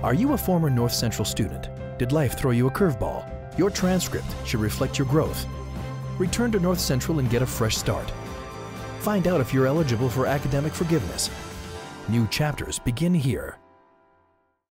Are you a former North Central student? Did life throw you a curveball? Your transcript should reflect your growth. Return to North Central and get a fresh start. Find out if you're eligible for academic forgiveness. New chapters begin here.